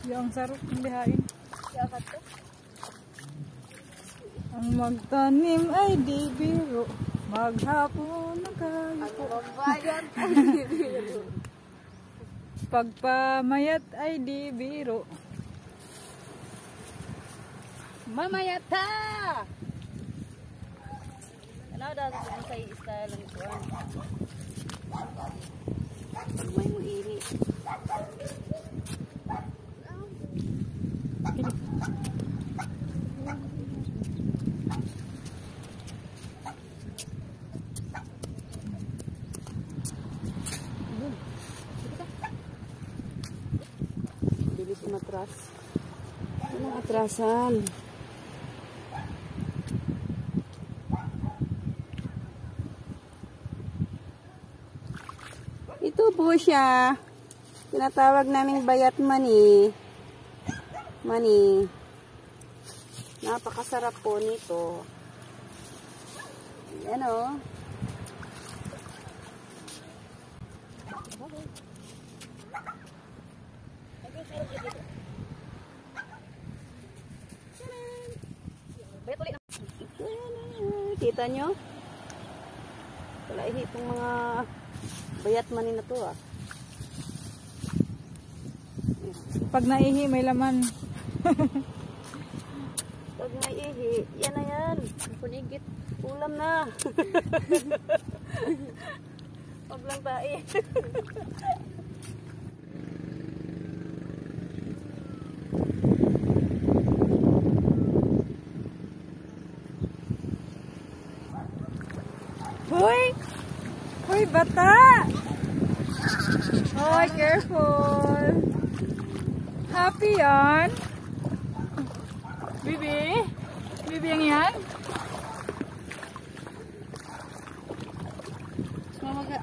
Yung sarap ng lihain. Ang magtanim ay di biro, maghapon na kayo. Ang magbayad ay di biro. Pagpamayat ay di biro. Mamayat ta! Ano daw sa style ng kuwan? May mo iri. Bilis matras. Anong atrasan? Ito po siya. Tinatawag naming bayat mani. Mani. Napakasarap po nito. Ayan o. Kita nyo? Wala itong mga bayat mani na to ah. Pag naihi, may laman. Pag may ihi, yan na yan. Punigit, ulam na. Pag lang tayo. Hoy! Hoy, bata! Hoy, careful! Happy yan? Bibi? Bibi yang yan? Mamaga.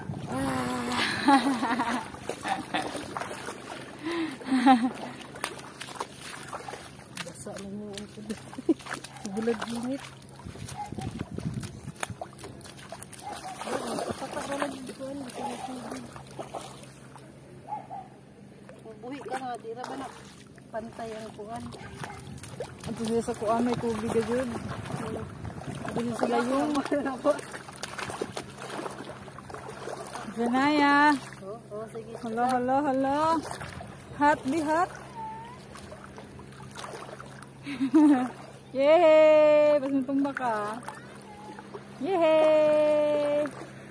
Basa lang mo ang tubig. Bulag-ginit. Buhi ka na, di ba na pantay ang kuhan. At sila sa kuha may tubig agad. Dili sila yung Janaya. Oo, sige. Hello, hello, hello. Hot di hot. Yehey! Basta tumba ka. Yehey!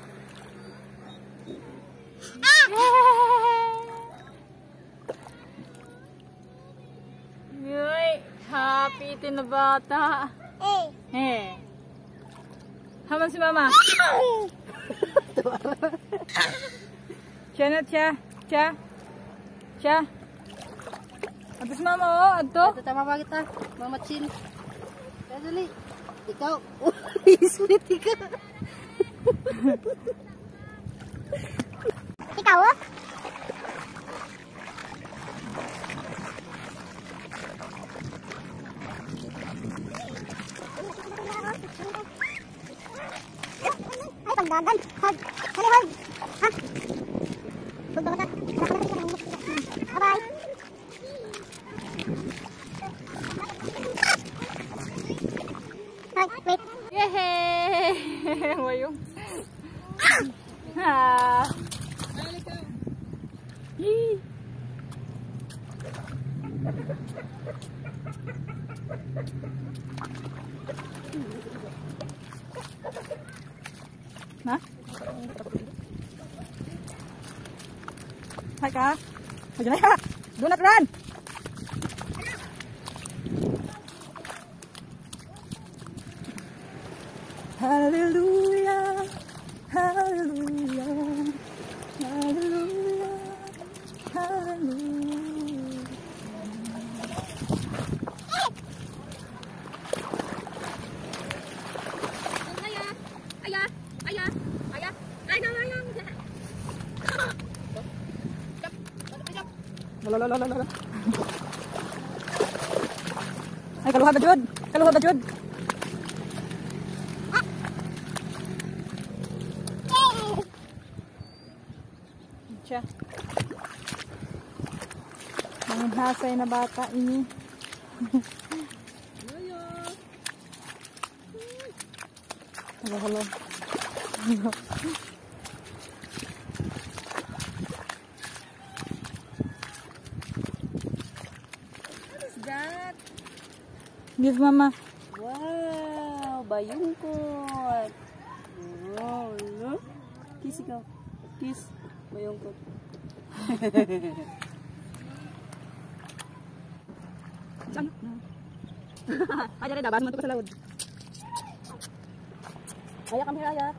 Yay! Happy ito na bata. Eh. Haman si mama. Siya na, siya. Siya. Siya. Atas mama, oh. Ato. Ito, tama ba kita? Mama Chin. Kaya dali. Ikaw. Sweet ikaw. Ikaw, oh? Ay, pagdagan. Hag. Hali, hag. Ha? Pagdagan. Bye-bye. Hag, wait. Yehey! Wayong. Ah. Yee. Na? Hai ka? Huwag na ya! Do not run! Hallelujah! Hallelujah! Hallelujah! Hallelujah! Lalalala. Ay, kaluhag na jud. Kaluhag na jud. Siya. Mga hasay na bata ini. Halo, halo. What is that? Give mama. Wow, bayungkot. Wow, look. Kiss ikaw. Kiss. Bayungkot. Saan? Ay, dali, dabas mo ito sa laod. Ayak kami, ayak.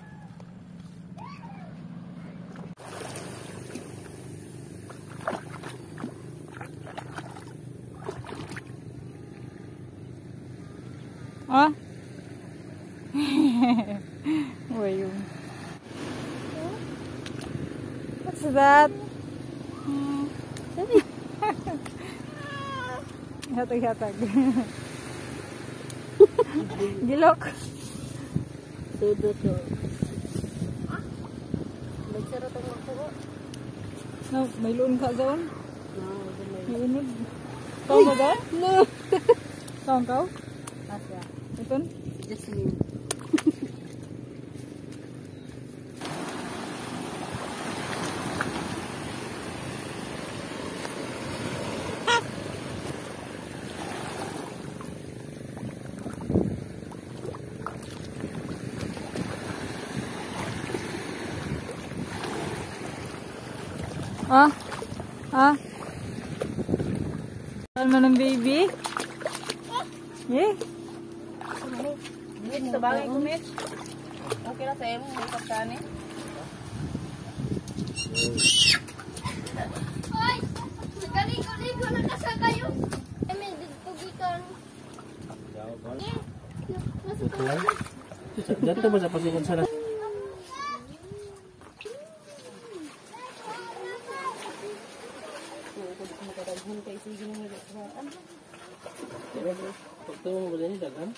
Ah? Wayong. What's that? Hatag-hatag. Gilok. Sudo to. Nagsara to magkuho. No, may loon ka doon? No, May unod. Kau mo ba? no. Kau? Asya. Ito? Jasmine. Ah? Ah? Saan mo ng baby? Eh? Mitch, sa bagay ko, Mitch. Okay na sa'yo mo, may pagkanin. Ay! Nagaligo-ligo na nasa kayo. I mean, ditugikan. Dito ba sa pasikon sana? Kay sige mo nagkakasaan. Pagtungo mo ba din dagan?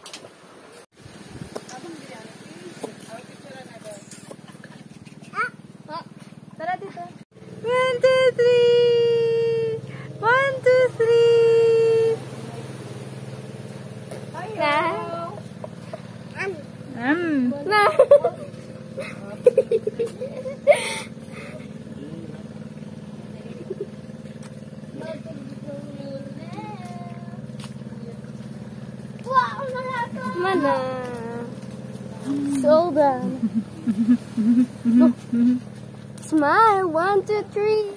Tara dito. 1, 2, 3! 1, 2, 3! Na. Wow, mana? So done. Smile, 1, 2, 3.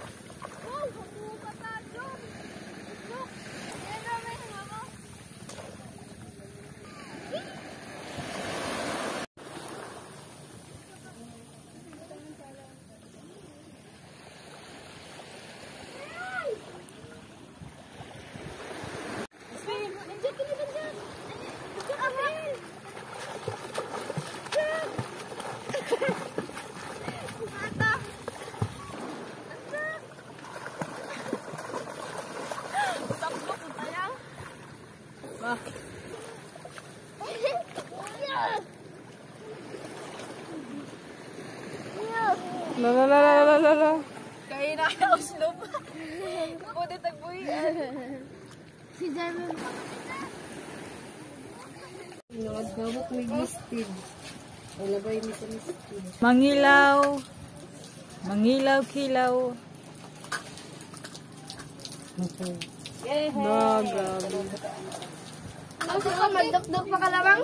La la la la la la la. Kaya na ako slob. Pwede tagbuhian. Si Jeremy. Nagawak may listed. Ilagay mo sa listed. Mangilaw. Mangilaw-kilaw. Grabe. Gusto ko magdok-dok pa ka lamang?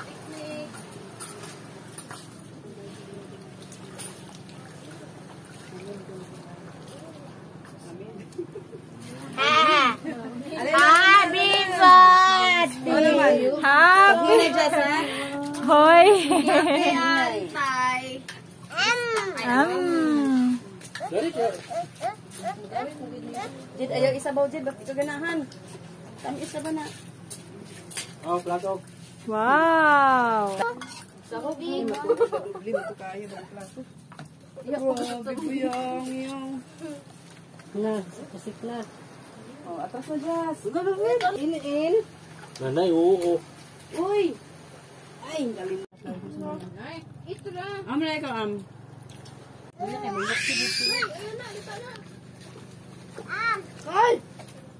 Happy birthday! Happy! Hoy! Tay! Jid, ayaw isabaw, Jid. Bakit ito ganahan? Tamis na ba na? Oh, plato. Wow! Sahog mo. Matubli mo ito kayo. Plato. Grabe ko yung. Na, kasik na. Oh, atras na, Jazz. In. Nanay, oo. Uy! Ay, ang galing. Ito lang. Am na ikaw, am. Wala kayo, may laksi dito. Ayun na, ito na. Ay!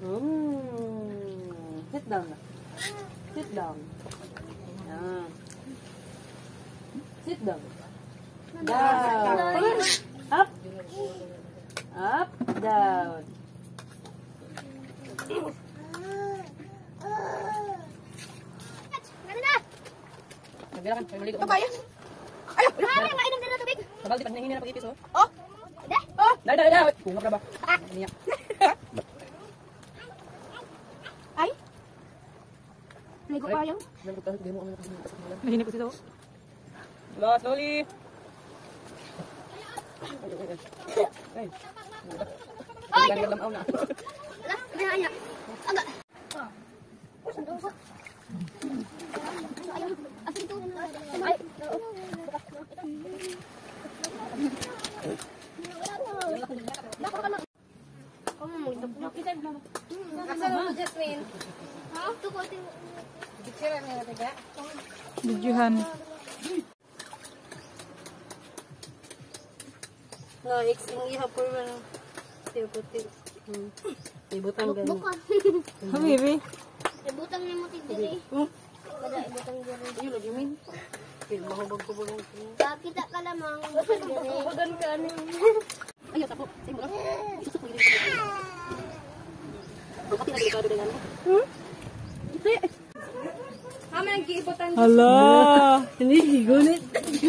Sit down na. Sit down. Yan. Sit down. Down. Up. Up, down. Nagbilakan, may maligo. Kaya? Ay, mainom din na tubig. Sabal, di pa hinahingi na pag-ipis, oh. Oh. Hindi. Oh. Dali. Kungap na ba? Niya. Ay. Ligo pa yung. Nahinip ko sila. Slowly. Ay. Ay. Gagamaw na. Ala, bihaya. Aga. Ay. Jasmine. Videohan. No, yung ihapon mo na. Puti. Ibutang ganun. Habibi. Ibutang niya mo tindiri. Kada ibutang diri. Ayun, lagi min. Mahubog ko ba lang. Kita ka lamang. Bagan ka ano. Ayaw, tapo. Sa'yo mo lang. Isusok mo yun. Bakit na delikado din ano? Hindi. Kami ang kiibutan. Hala. Hindi, gigunit.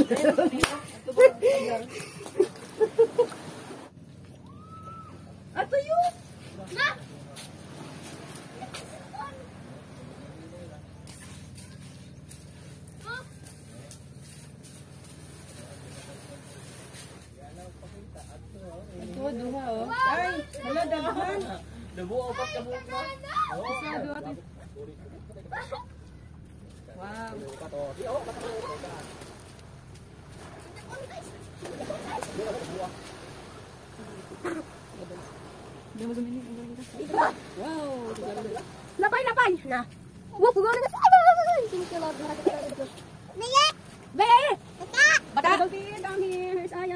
Ato yun. Na. Ito, duha, oh. Ay, hala, dagahan. Dabuo pa ka mo. Wow. Wow. Lapay. Na. Wag ko na. Ay, sinikilab na kita. Niye. Be. Bata. Down here. Here's Aya.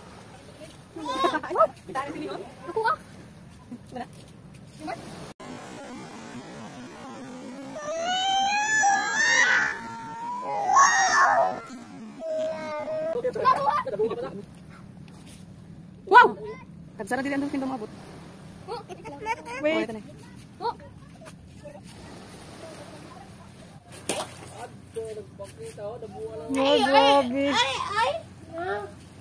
Ako ah. Wow. Kagsara din ang pindong mabot. Wait. Ito na. Oh. No, grabe. Ay.